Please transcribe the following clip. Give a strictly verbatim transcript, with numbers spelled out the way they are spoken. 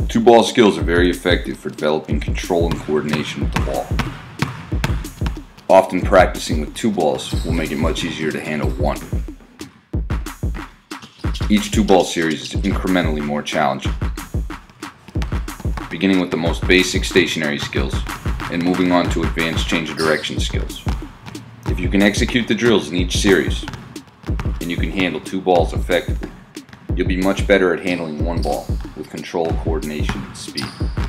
Two ball skills are very effective for developing control and coordination with the ball. Often practicing with two balls will make it much easier to handle one. Each two ball series is incrementally more challenging, beginning with the most basic stationary skills and moving on to advanced change of direction skills. If you can execute the drills in each series and you can handle two balls effectively, you'll be much better at handling one ball with control, coordination, and speed.